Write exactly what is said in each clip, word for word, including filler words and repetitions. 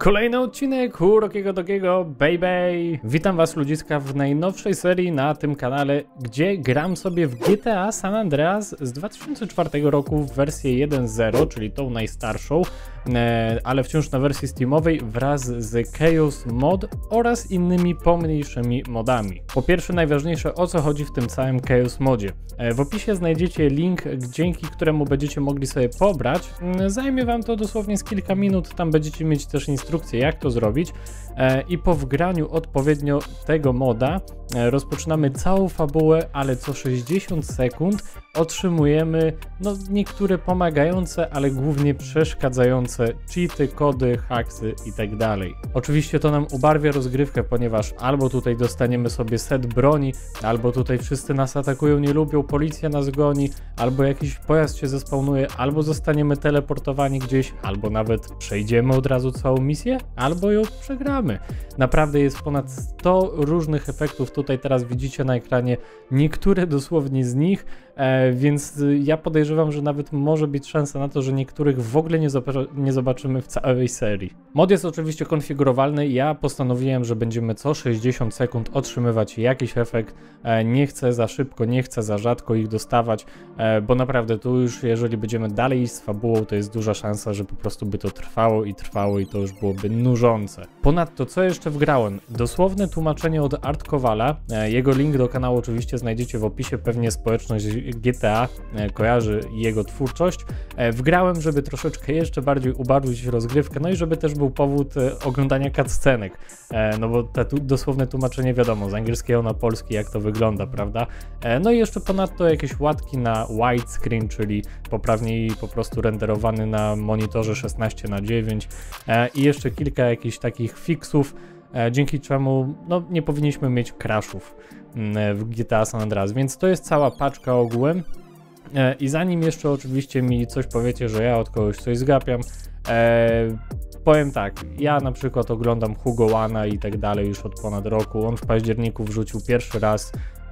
Kolejny odcinek Urokiego Dogiego, baby! Witam was ludziska w najnowszej serii na tym kanale, gdzie gram sobie w G T A San Andreas z dwa tysiące czwartego roku w wersję jeden zero, czyli tą najstarszą, ale wciąż na wersji steamowej wraz z Chaos Mod oraz innymi pomniejszymi modami. Po pierwsze, najważniejsze, o co chodzi w tym całym Chaos Modzie. W opisie znajdziecie link, dzięki któremu będziecie mogli sobie pobrać. Zajmie wam to dosłownie z kilka minut, tam będziecie mieć też instrukcję, jak to zrobić, i po wgraniu odpowiednio tego moda rozpoczynamy całą fabułę, ale co sześćdziesiąt sekund otrzymujemy no, niektóre pomagające, ale głównie przeszkadzające cheaty, kody, haksy i tak dalej. Oczywiście to nam ubarwia rozgrywkę, ponieważ albo tutaj dostaniemy sobie set broni, albo tutaj wszyscy nas atakują, nie lubią, policja nas goni, albo jakiś pojazd się zespawnuje, albo zostaniemy teleportowani gdzieś, albo nawet przejdziemy od razu całą misję, albo ją przegramy. Naprawdę jest ponad sto różnych efektów, tutaj teraz widzicie na ekranie niektóre dosłownie z nich, e, więc ja podejrzewam, że nawet może być szansa na to, że niektórych w ogóle nie, nie zobaczymy w całej serii. Mod jest oczywiście konfigurowalny, ja postanowiłem, że będziemy co sześćdziesiąt sekund otrzymywać jakiś efekt, e, nie chcę za szybko, nie chcę za rzadko ich dostawać, e, bo naprawdę tu już jeżeli będziemy dalej iść z fabułą, to jest duża szansa, że po prostu by to trwało i trwało i to już byłoby nużące. Ponadto co jeszcze wgrałem? Dosłowne tłumaczenie od Art Kowala, e, jego link do kanału oczywiście znajdziecie w opisie, pewnie społeczność G T A e, kojarzy jego twórczość. E, wgrałem, żeby troszeczkę jeszcze bardziej ubarwić rozgrywkę, no i żeby też był powód e, oglądania cutscenek, e, no bo te tu, dosłowne tłumaczenie wiadomo, z angielskiego na polski jak to wygląda, prawda? E, no i jeszcze ponadto jakieś łatki na widescreen, czyli poprawniej po prostu renderowany na monitorze szesnaście na dziewięć e, i jeszcze kilka jakichś takich fixów, e, dzięki czemu no, nie powinniśmy mieć crashów w G T A San Andreas, więc to jest cała paczka ogółem. E, I zanim jeszcze oczywiście mi coś powiecie, że ja od kogoś coś zgapiam, e, powiem tak, ja na przykład oglądam Hugo One i tak dalej już od ponad roku. On w październiku wrzucił pierwszy raz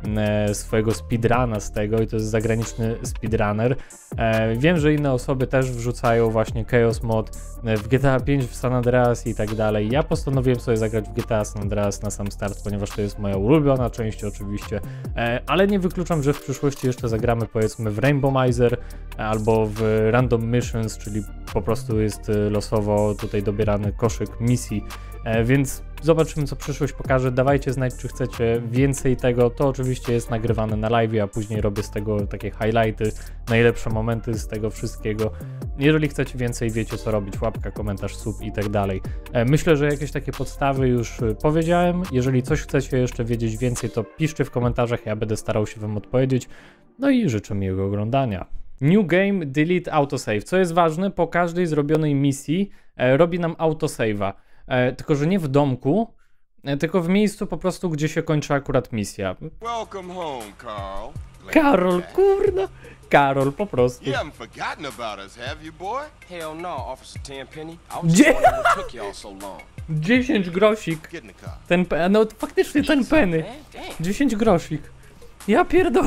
e, swojego speedruna z tego i to jest zagraniczny speedrunner. E, wiem, że inne osoby też wrzucają właśnie Chaos Mod e, w G T A pięć, w San Andreas i tak dalej. Ja postanowiłem sobie zagrać w G T A San Andreas na sam start, ponieważ to jest moja ulubiona część oczywiście, e, ale nie wykluczam, że w przyszłości jeszcze zagramy powiedzmy w Randomizer albo w Random Missions, czyli po prostu jest losowo tutaj dobierany koszyk misji, e, więc zobaczymy, co przyszłość pokaże. Dawajcie znać, czy chcecie więcej tego. To oczywiście jest nagrywane na live, a później robię z tego takie highlighty, najlepsze momenty z tego wszystkiego. Jeżeli chcecie więcej, wiecie co robić, łapka, komentarz, sub i tak dalej. Myślę, że jakieś takie podstawy już powiedziałem. Jeżeli coś chcecie jeszcze wiedzieć więcej, to piszcie w komentarzach, ja będę starał się wam odpowiedzieć. No i życzę miłego oglądania. New Game Delete Autosave. Co jest ważne, po każdej zrobionej misji e, robi nam autosave'a. E, tylko, że nie w domku, e, tylko w miejscu po prostu, gdzie się kończy akurat misja. Welcome home, Carl. Karol, kurna. Karol, po prostu. You haven't forgotten about us, have you, boy? Hell no, Officer Tenpenny. I was just wondering what took y'all so long. dziesięć grosik. Get in the car. Ten pe- no faktycznie ten penny. dziesięć grosik. Ja pierdolę.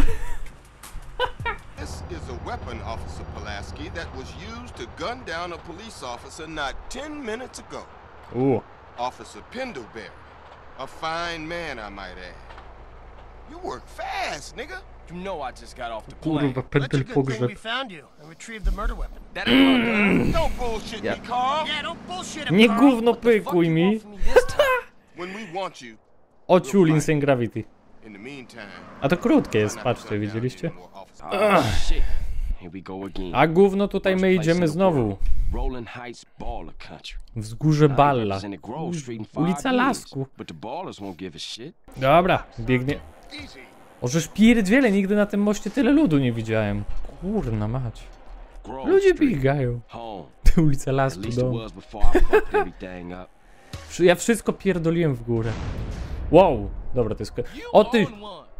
This is a weapon, Officer Pulaski, that was used to gun down a police officer not ten minutes ago. U. Officer Pendlebury. A fine man, I might add. You work fast, nigga. You know I just got off the plane. Kurwa, pendel pogrzeb. We found you and retrieved the murder weapon. That ain't my gun. Don't bullshit Yeah. me, Carl. Yeah, don't bullshit him, Nie Carl. gówno What the fuck pykuj you mi. want from me this time? When we want you, Ociul Insane Gravity. in the meantime... A to krótkie jest, try not to patrzcie, gun down widzieliście? any more officers. Oh shit. Here we go again. A gówno tutaj Worst my place in idziemy the znowu. world. Rolling Heights baller country. Wzgórze Balla. Represented Grove Street in five Ulica years, Lasku. But the ballers won't give a shit. Dobra, biegnie. Ożeż pierdziele, nigdy na tym moście tyle ludu nie widziałem. Kurna mać. Grove Ludzie Street, biegają. home. Ulica At Lasku, least it dom. was before I fucked everything up. Wszy- Ja wszystko pierdoliłem w górę. Wow, dobra, to jest... ko- O ty!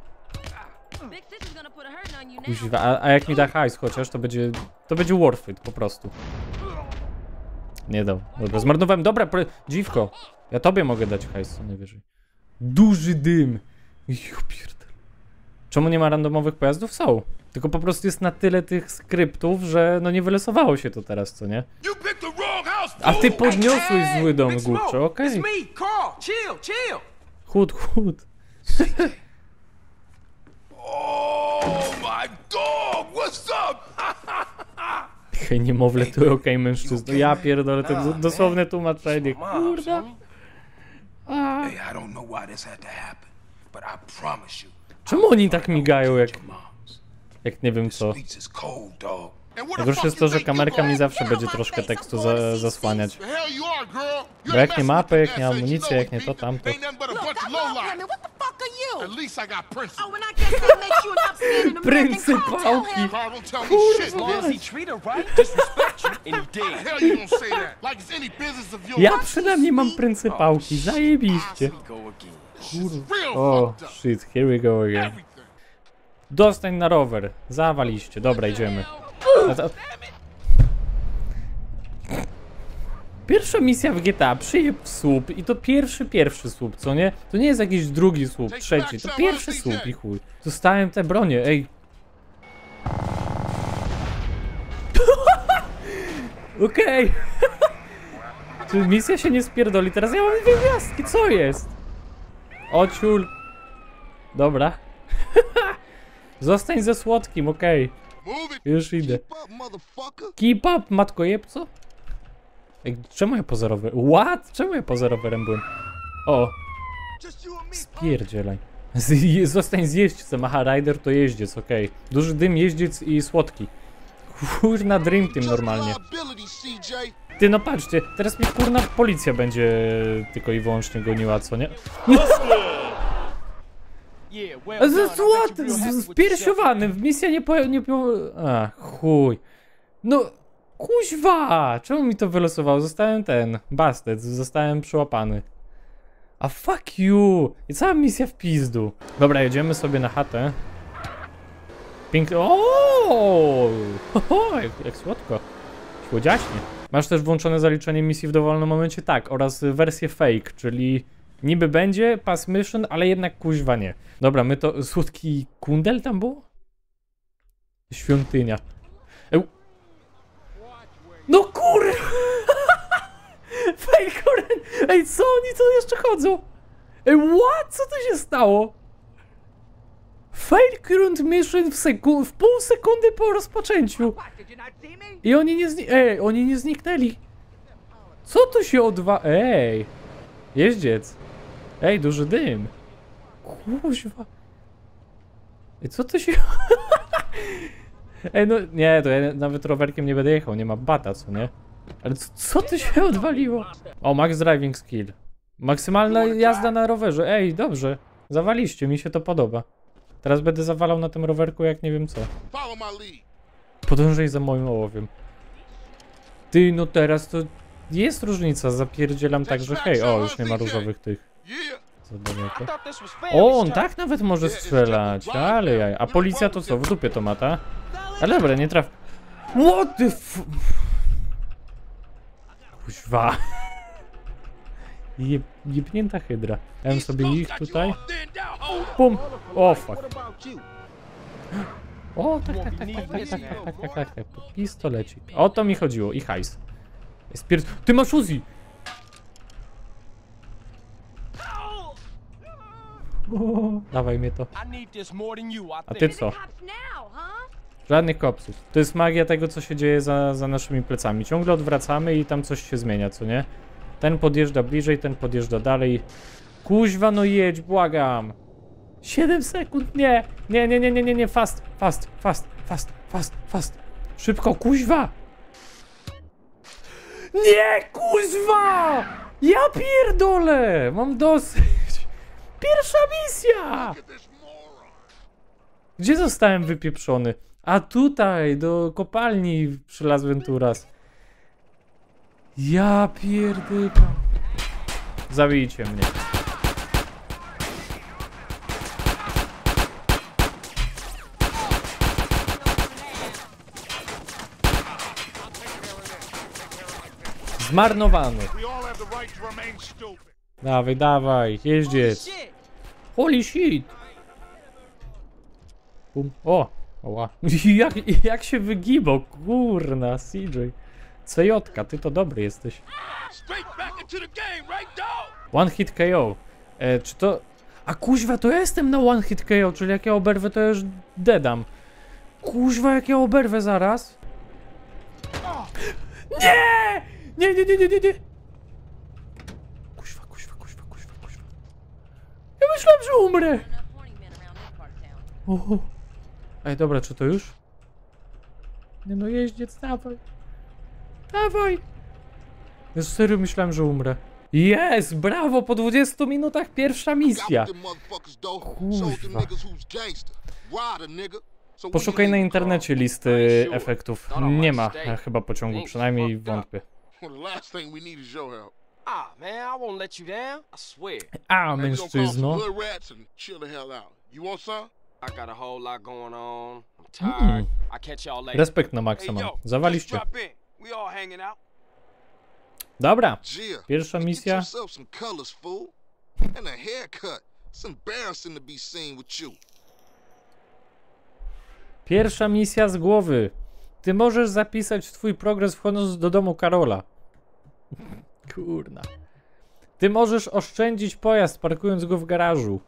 Kuźwa, a, a jak mi da hajs chociaż, to będzie... To będzie worth it, po prostu. Nie dał. Dobra, zmarnowałem. Dobra, pre... dziwko. Ja tobie mogę dać hajs, co najwyżej. Duży dym. Jo pierdol. Czemu nie ma randomowych pojazdów? Są. Tylko po prostu jest na tyle tych skryptów, że no nie wylosowało się to teraz, co nie? You picked the wrong house A ty podniosłeś zły dom, głupcze, okej. It's me, Carl. Chill, chill. Chód, chód. Oh my dog, what's up? Hej, niemowlę, tu okej, mężczyzno. Ja pierdolę, to do- dosłowne tłumaczenie, Moms, kurda. homie. Hey, I don't know why this had to happen, but I promise you, Czemu oni tak migają, jak, your moms. jak nie wiem co? Beats is cold, dog. Najgorsze jest to, że kamerka mi zawsze będzie troszkę tekstu za, zasłaniać. The hell you are, girl? You Bo jak ain't nie messing mapy, with jak nie the amunicji, assets, jak nie you to, know what tamto. Ain't nothing but a Look, bunch I of love lowlife. women. What the fuck are At you? least I got principles. Oh, and I guess that makes you an upstanding American. Pryncypałki. Carl, tell him. Carl, don't tell me shit, As man. he treat her right, disrespect you, and he The did. hell you gonna say that? Like it's any business of yours. Ja przynajmniej mam pryncypałki, zajebiście. Go again. It's real O, fucked up. shit, here we go again. Everything. Dostań na rower, zawaliście, dobra, idziemy. A to... Pierwsza misja w G T A, przyjeb słup i to pierwszy, pierwszy słup, co nie? To nie jest jakiś drugi słup, trzeci, to pierwszy słup i chuj. Dostałem te bronie, ej. Okej. Czy misja się nie spierdoli? Teraz ja mam dwie gwiazdki, co jest? O ciul. Dobra. Zostań ze słodkim, okej. Move it. Już idę. Keep up, motherfucker. Keep up, matko jebco? Ej, czemu ja poza rower... What? Czemu ja poza rowerem byłem? O, Just you and me. spierdzielaj. Z, zostań z jeźdźcem, aha, rider to jeździec, okej. Duży dym, jeździec i słodki. Kurna Dream Team normalnie. Liability, C J. Ty no patrzcie, teraz mnie kurna policja będzie tylko i wyłącznie goniła, co nie? Yeah, well Z, done. I bet you what? real happy Z, with yourself. Spiersiowany, w misja nie po... Nie po... A, chuj. No, kuźwa! Czemu mi to wylosowało? Zostałem ten, busted, zostałem przyłapany. A fuck you! I cała misja w pizdu. Dobra, jedziemy sobie na chatę. Pięknie. O, jak, jak słodko. Słodziaśnie. Masz też włączone zaliczenie misji w dowolnym momencie? Tak, oraz wersję fake, czyli niby będzie pass mission, ale jednak kuźwa nie. Dobra, my to... Słodki kundel tam było? Świątynia. Eł. No kur... Fake orange. Ej, co oni tu jeszcze chodzą? Ej, what? Co tu się stało? Fail current mission w, seku- w pół sekundy po rozpoczęciu. I oni nie zni- Ej, oni nie zniknęli. Co tu się odwa... Ej. Jeździec. Ej, duży dym. Kuźwa. Ej, co to się... Ej, no nie, to ja nawet rowerkiem nie będę jechał, nie ma bata, co nie? Ale co, co tu się odwaliło? O, max driving skill. Maksymalna jazda na rowerze. Ej, dobrze. Zawaliście, mi się to podoba. Teraz będę zawalał na tym rowerku jak nie wiem co. Follow my lead. Podążaj za moim ołowiem. Ty, no teraz to jest różnica, zapierdzielam tak, że hej, o, już nie ma różowych tych. Yeah. Za I daleko. thought this was family O, on stuff. tak nawet może strzelać, ale jaj. A policja to co, w dupie to ma, ta? Ale dobra, nie traf... What the f... Kuźwa. Jeb, jebnięta hydra. Dałem sobie ich tutaj. Pum! O, fuck. O, tak, tak, tak, tak, tak, tak, tak, tak, tak, tak, tak. Pistolecik. O to mi chodziło i hajs. Spier... Ty masz Uzi! O, dawaj mnie to. I need this more than you, I A think. ty co? Żadnych kopsów. To jest magia tego, co się dzieje za, za naszymi plecami. Ciągle odwracamy i tam coś się zmienia, co nie? Ten podjeżdża bliżej, ten podjeżdża dalej. Kuźwa, no jedź, błagam. siedem sekund, nie. Nie, nie, nie, nie, nie, nie, fast, fast, fast, fast, fast, fast. Szybko, kuźwa. Nie, kuźwa! Ja pierdolę! Mam dosyć. Pierwsza misja! Gdzie zostałem wypieprzony? A tutaj, do kopalni przylazłem tu raz. Ja pierdykam. Zabijcie mnie. Zmarnowany. Dawaj, dawaj, jeździec. Holy shit. Bum. O, oła. Jak, jak się wygibał, kurna, C J. C J, ty to dobry jesteś. One hit K O. E, czy to... A kuźwa, to ja jestem na one hit K O, czyli jak ja oberwę, to ja już dedam. Kuźwa, jak ja oberwę zaraz. Nie! Nie, nie, nie, nie, nie, nie. Kuźwa, kuźwa, kuźwa, kuźwa, kuźwa. Ja myślałem, że umrę. Oho. Ej, dobra, czy to już? Nie no, jeździec, dawaj. Dawaj. Ja serio myślałem, że umrę. Jest, brawo, po dwudziestu minutach pierwsza misja. Kurwa. Poszukaj na internecie listy efektów. Nie ma chyba pociągu, przynajmniej wątpię. Ah, man, I won't let you down. I swear. A, mężczyzno. I got a whole lot going on. I'm tired. I catch y'all later. Respekt na maksa mam. Zawaliście. Dobra, pierwsza misja. Pierwsza misja z głowy. Ty możesz zapisać twój progres wchodząc do domu Karola. Kurna. Ty możesz oszczędzić pojazd parkując go w garażu.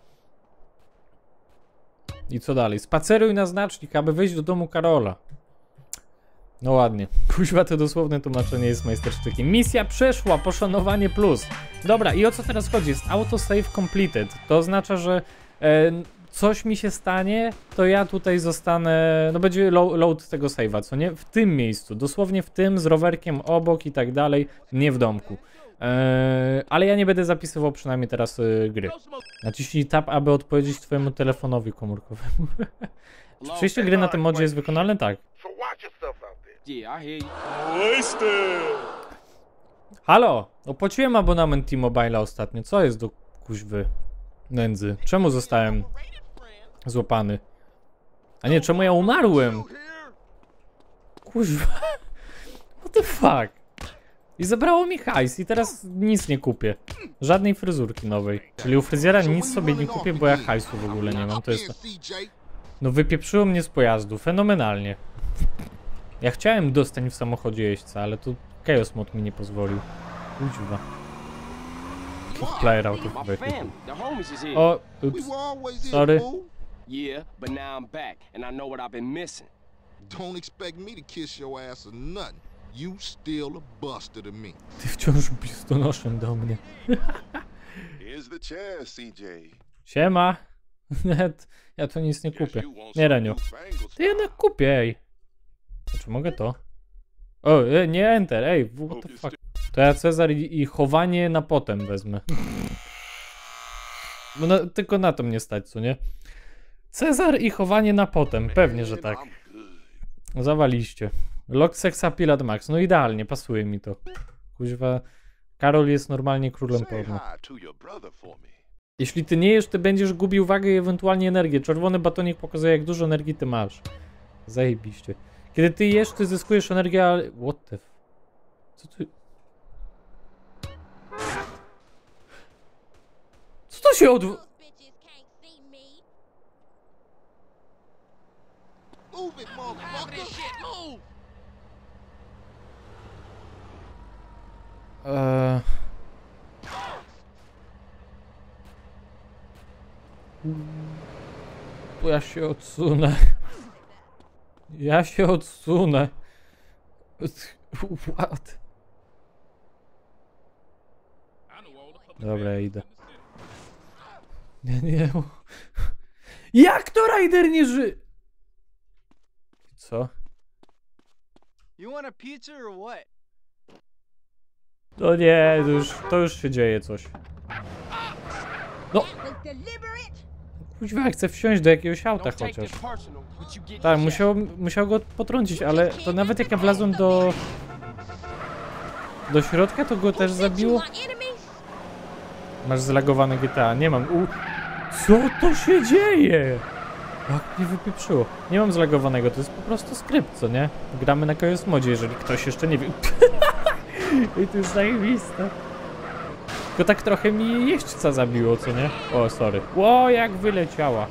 I co dalej? Spaceruj na znacznik, aby wejść do domu Karola. No ładnie. Kuźwa, to dosłowne tłumaczenie jest majstersztykiem. Misja przeszła, poszanowanie plus. Dobra, i o co teraz chodzi? Jest autosave completed. To oznacza, że e, coś mi się stanie, to ja tutaj zostanę... No będzie lo load tego save'a, co nie? W tym miejscu. Dosłownie w tym, z rowerkiem obok i tak dalej. Nie w domku. Eee, ale ja nie będę zapisywał przynajmniej teraz y, gry. Naciśnij tab, aby odpowiedzieć twojemu telefonowi komórkowemu. Czy przejście gry na tym modzie jest wykonalne? Tak. Halo! Opłaciłem abonament T-Mobile'a ostatnio. Co jest do kuźwy nędzy? Czemu zostałem złapany? A nie, czemu ja umarłem? Kuźwa. What the fuck? I zabrało mi hajs i teraz nic nie kupię. Żadnej fryzurki nowej. Czyli u fryzjera nic sobie nie kupię, bo ja hajsu w ogóle nie mam. To jest... No wypieprzyło mnie z pojazdu. Fenomenalnie. Ja chciałem dostać w samochodzie jeźdźca, ale tu Chaos Mod mi nie pozwolił. Kuźwa. Player out of vehicle. O, ups. Sorry. Yeah, but now I'm back and I know what I've been missing. Don't expect me to kiss your ass or nothing. You still a buster to me. Ty wciąż biustonoszem do mnie. Here's the chance, C J. Siema. Ja to nic nie kupię. Nie, Reniu. Ty jednak kupię, ej. Czy mogę to? O, nie enter, ej, what the fuck. To ja Cezar i, i chowanie na potem wezmę. No, no, tylko na to mnie stać, co nie? Cezar i chowanie na potem, pewnie, że tak. Zawaliście. Lock Sexa Pilot Max, no idealnie, pasuje mi to. Kuźwa, Karol jest normalnie królem porno. Jeśli ty nie jesz, ty będziesz gubił wagę i ewentualnie energię. Czerwony batonik pokazuje, jak dużo energii ty masz. Zajebiście. Kiedy ty jesz, ty zyskujesz energię, ale... What the f... Co ty... Co to się odw... Eee... Ja się odsunę. Ja się odsunę. What? Dobra, ja idę. Nie, nie. Jak to Ryder nie ży... Co? You want a pizza or what? No nie, to już, to już się dzieje coś. No! Kuźwa, chcę wsiąść do jakiegoś auta chociaż. Tak, musiał, musiał go potrącić, ale to nawet jak ja wlazłem do... Do środka, to go też zabiło. Masz zlagowane G T A. Nie mam. U... Co to się dzieje? Jak mnie wypieprzyło. Nie mam zlagowanego, to jest po prostu skrypt, co nie? Gramy na Chaos Modzie, jeżeli ktoś jeszcze nie wie. I to jest zajebiste. Tylko tak trochę mi jeźdźca zabiło, co nie? O, sorry. Ło, jak wyleciała.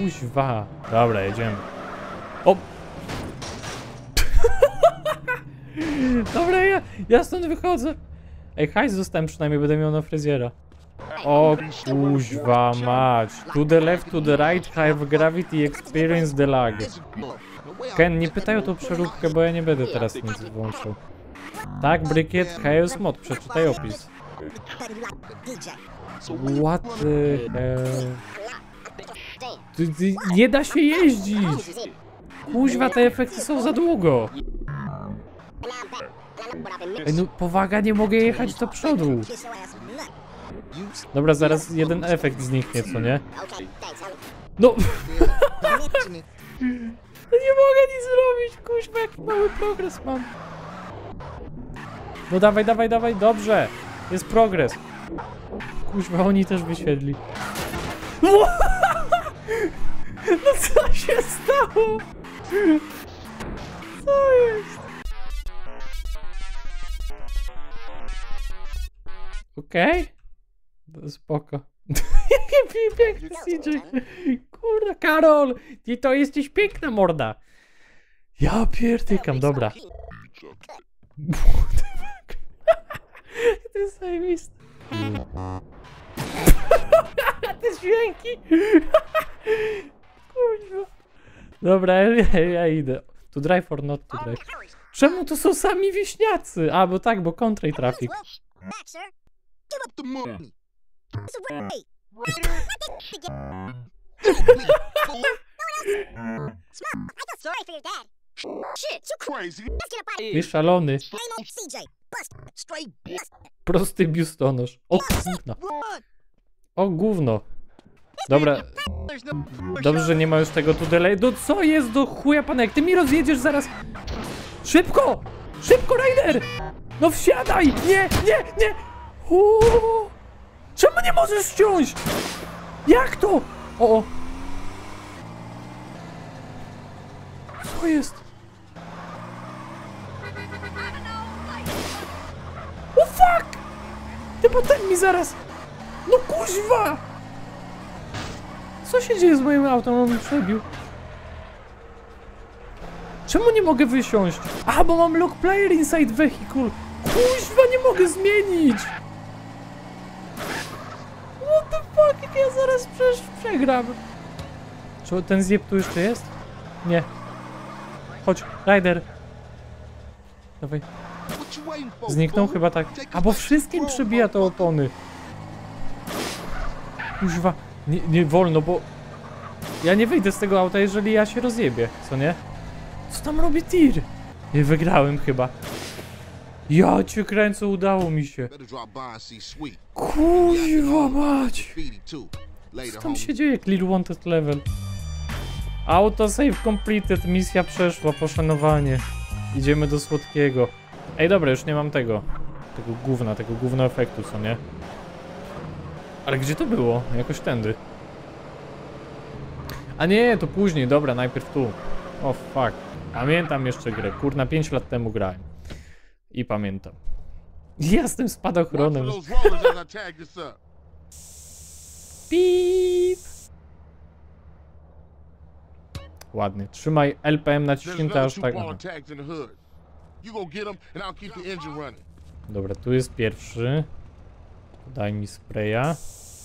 Kuźwa. Dobra, jedziemy. O! Dobra, ja, ja stąd wychodzę. Ej, hajs zostałem przynajmniej, będę miał na fryzjera. O kuźwa mać. To the left, to the right, have gravity experience the lag. Ken, nie pytaj o tą przeróbkę, bo ja nie będę teraz nic włączył. Tak, Bricket, Chaos Mod, przeczytaj opis. What the hell? Ty, ty, nie da się jeździć! Kuźwa, te efekty są za długo! Ej, no powaga, nie mogę jechać do przodu! Dobra, zaraz jeden efekt zniknie, co nie? No! No nie mogę nic zrobić, kuźwa, jaki mały progres mam. No dawaj, dawaj, dawaj, dobrze! Jest progres. Kuźwa, oni też wysiedli. No co się stało? Co jest? Okej? Okay? Spoko. Jaki piękny C J. Kurwa, Karol! Ty to jesteś piękna morda. Ja pierdykam, dobra. To jest zajebiste. Te dźwięki. Kurwa. Dobra, ja, ja idę. To drive or not to drive. Czemu to są sami wieśniacy? A, bo tak, bo country traffic. Ty szalony. Prosty biustonosz. O gówno. O gówno. Dobra. Dobrze, że nie ma już tego tu delay. No co jest do chuja panek? Ty mi rozjedziesz zaraz. Szybko! Szybko, Ryder! No wsiadaj! Nie, nie, nie! Uuu. Czemu nie możesz wsiąść? Jak to? O, o. Co jest? O fuck! Ty potem mi zaraz... No kuźwa! Co się dzieje z moim autem? On mi przebił. Czemu nie mogę wysiąść? A, bo mam lock player inside vehicle. Kuźwa, nie mogę zmienić! What the fuck? Jak ja zaraz przecież przegram. Czy ten zjeb tu jeszcze jest? Nie. Chodź, Ryder. Dawaj. Zniknął chyba tak. A bo wszystkim przybija te opony. Kuźwa. Nie, nie wolno, bo... Ja nie wyjdę z tego auta, jeżeli ja się rozjebię, co nie? Co tam robi tir? Nie wygrałem chyba. Ja cię kręcę, udało mi się. Kuźwa mać. Co tam się dzieje? Clear wanted level. Autosave completed, misja przeszła, poszanowanie. Idziemy do słodkiego. Ej, dobra, już nie mam tego. Tego gówna, tego gówna efektu, co nie? Ale gdzie to było? Jakoś tędy. A nie, to później, dobra, najpierw tu. O oh, fuck. Pamiętam jeszcze grę, kurna, pięć lat temu grałem. I pamiętam. Ja z tym spadochronem. Pip. Ładnie. Trzymaj L P M naciśnięte aż tak. Dobra, tu jest pierwszy. Daj mi spraya.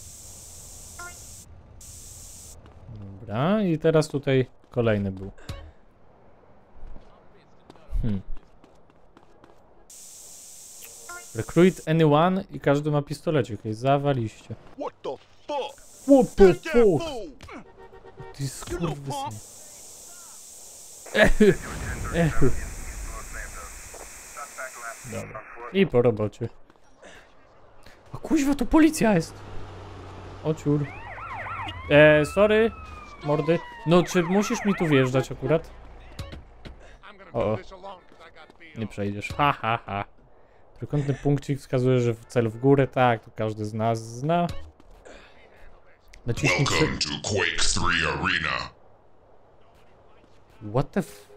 Dobra, i teraz tutaj kolejny był. Hmm. Recruit anyone i każdy ma pistolecik. Okay, zawaliście. What the fuck? What the fuck? Ty skurwysyn. Dobra. I po robocie. A kuźwa, to policja jest. O ciur. Eee, sorry, mordy. No, czy musisz mi tu wjeżdżać akurat? O, nie przejdziesz. Ha, ha, ha. Trójkątny punkcik wskazuje, że cel w górę. Tak, to każdy z nas zna. Naciśnij przy... Welcome to Quake three Arena. What the f...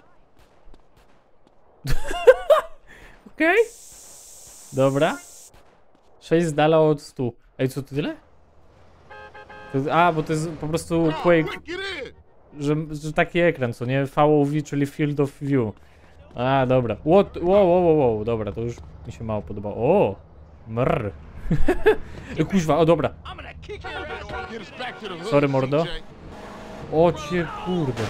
Okej. Okay. Dobra. sześć z dala od stu. Ej, co to tyle? To, a, bo to jest po prostu Quake... Że, że taki ekran, co nie? V O V, czyli Field of View. A, dobra. What? Wow, wow, wow, wow. Dobra, to już mi się mało podobało. O! Mrr. Kuźwa, o dobra. Sorry, mordo. O cię kurde.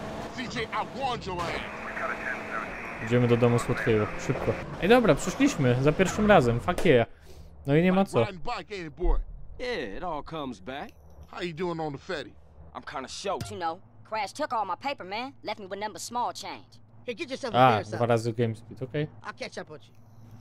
Idziemy do domu słodkiego, szybko. Ej dobra, przyszliśmy, za pierwszym razem, fuck yeah. No i nie ma co. Yeah, it all comes back. How you doing on the Fetty? I'm kind of shocked. You know, Crash took all my paper, man. Left me with number small change. Here, get yourself a A, beer or dwa something. razy GameSpeed, okej. I'll catch up with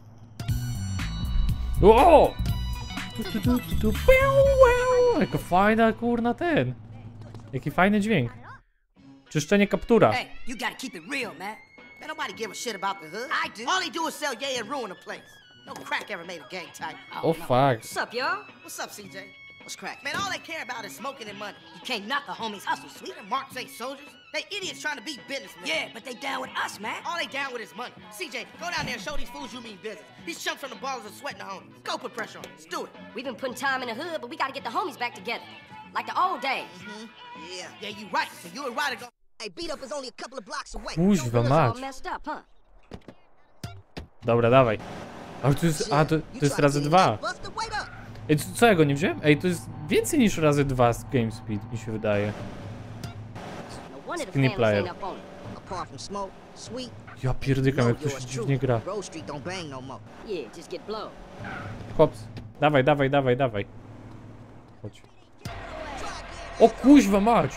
you. O! Tu, tu, tu, tu, tu. Piu, piu. Jaka fajna kurna ten. Jaki fajny dźwięk. Czyszczenie kaptura. Hey, you gotta keep it real, man. Man, nobody give a shit about the hood. I do. All they do is sell yay and ruin the place. No crack ever made a gang type. O fuck. What's up, y'all? What's up, C J? What's crack? Man, all they care about is smoking and money. You can't knock a homie's hustle, sweet. Them marks ain't soldiers. They idiots trying to be businessmen. Yeah, but they down with us, man. All they down with is money. C J, go down there and show these fools you mean business. These chumps from the ballers are sweating the homies. Go put pressure on them. Let's do it. We've been putting time in the hood, but we gotta get the homies back together. Like the old days. Mm-hmm. Yeah, yeah, you right. So you and Ryder go. Hey, beat up is only a couple of blocks away. Kuźwa It's all mać. messed up, huh? Dobra, dawaj. Ale to jest, a to, to jest razy dwa. Ej, co, co ja go nie wziąłem? Ej, to jest więcej niż razy dwa z GameSpeed, mi się wydaje. No wonder the Skinny families player. ain't up on it. Apart from smoke, sweet. Ja pierdykam, jak to się dziwnie gra. Grove Street don't bang no more. Yeah, just get blown. Hops. Dawaj, dawaj, dawaj, dawaj. Chodź. O kuźwa mać!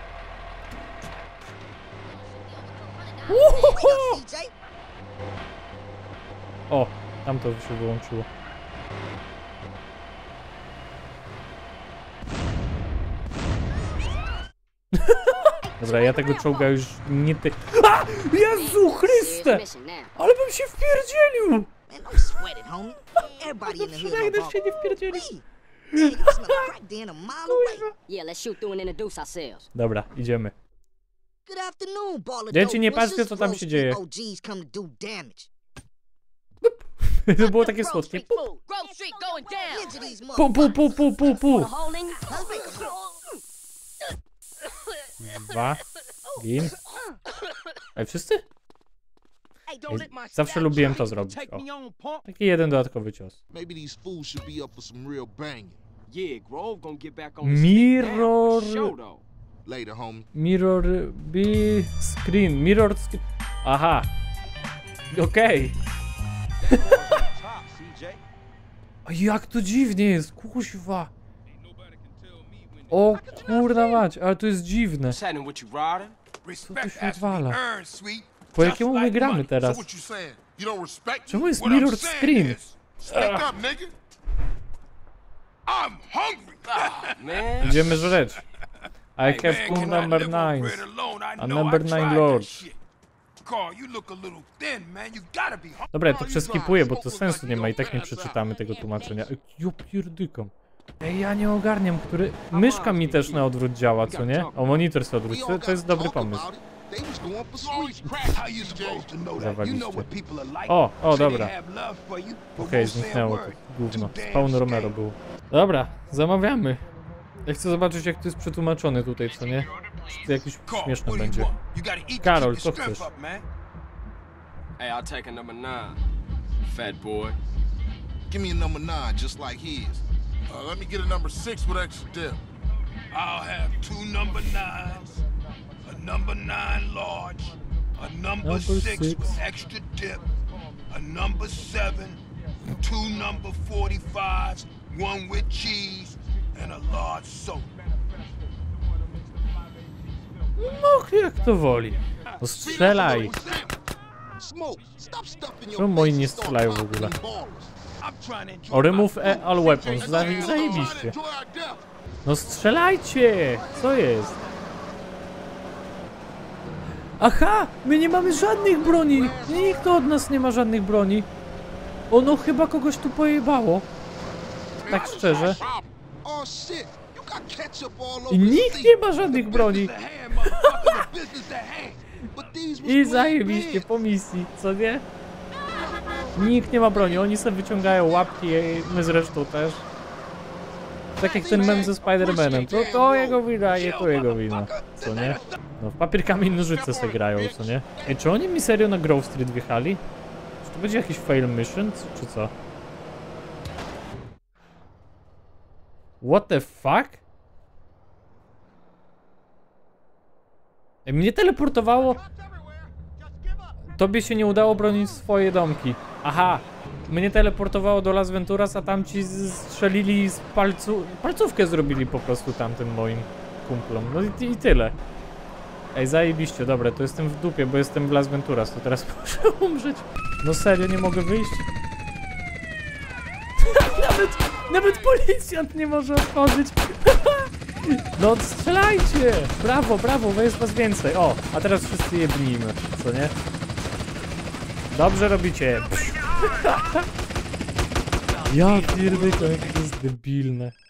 Uhuhu! C J. O, tam to się wyłączyło. Dobra, ja tego czołga już nie ty... A! Jezu Chryste! Serious mission now. Ale bym się wpierdzielił! Man, don't sweat it, homie. Everybody in the hood Przynajmniej gonna się nie wpierdzieli. Hey, man, you can smell a crack den a mile away. Yeah, let's shoot through and introduce ourselves. Dobra, idziemy. Good afternoon, baller. Dzieci, nie dope patrzcie, pushers. co tam się Grove dzieje. Street O Gs come to do damage. To było takie słodkie. Pu, Grove Street going down. Into these pu, pu, pu, pu, pu, pu. A hole in you. Dwa. Gin. Ej, wszyscy? Ej, zawsze lubiłem to zrobić. O. Taki jeden dodatkowy cios. Maybe these fools should be up for some real banging. Yeah, Grove gonna get back on his Mirror... feet now, for sure, though. Later, homie. Mirror... B... Screen. Mirror... Screen. Aha. Okej. A jak to dziwnie jest, kuźwa. O kurna mać, ale to jest dziwne. What's happening with you, Ryder? Co tu się odwala? Po jakiemu my gramy teraz? Czemu jest mirror screen? Speak up, nigga. I'm hungry. Man. Idziemy żreć. I have two number nines. A number nine lords. Dobra, ja to przeskipuję, bo to sensu nie ma i tak nie przeczytamy tego tłumaczenia. Jo pierdykam. Ej, ja nie ogarniam, który... Myszka mi też na odwrót działa, co nie? O, monitor sobie odwróć, to, to jest dobry pomysł. Zawaliście. O, o, dobra. Okej, okay, zniknęło to gówno. Spawn Romero było. Dobra, zamawiamy. Ja chcę zobaczyć, jak to jest przetłumaczone tutaj, co nie? Czy to jakieś śmieszne będzie. Karol, co chcesz? Hey, I'll take a number nine, fat boy. Give me a number nine, just like his. Uh, let me get a number six with extra dip. I'll have two number nines, a number nine large, a number, Number six, six. with extra dip, a number seven, two number forty-fives, one with cheese, and a large soda. No, jak to woli. No strzelaj. Czemu moi nie strzelają w ogóle? O, remove all weapons. Zajebiście. No strzelajcie! Co jest? Aha! My nie mamy żadnych broni! Nikt od nas nie ma żadnych broni. Ono chyba kogoś tu pojebało. Tak szczerze. I nikt nie ma żadnych broni. I zajebiście po misji, co nie? Nikt nie ma broni, oni sobie wyciągają łapki, my zresztą też. Tak jak ten mem ze Spider-Manem, to to jego wina, nie to jego wina, co nie? No, w papier, kamień, nożyce se grają, co nie? Ej, czy oni mi serio na Grove Street wjechali? Czy to będzie jakiś fail mission, czy co? What the fuck? Ej, mnie teleportowało... Tobie się nie udało bronić swoje domki. Aha, mnie teleportowało do Las Venturas, a tamci strzelili z palcu... Palcówkę zrobili po prostu tamtym moim kumplom. No i, i tyle. Ej, zajebiście, dobra, to jestem w dupie, bo jestem w Las Venturas, to teraz muszę umrzeć. No serio, nie mogę wyjść? nawet, nawet policjant nie może otworzyć. No strzelajcie! Brawo, brawo, bo jest was więcej. O, a teraz wszyscy jebnijmy, co nie? Dobrze robicie. Ja pierdolę, to jest debilne.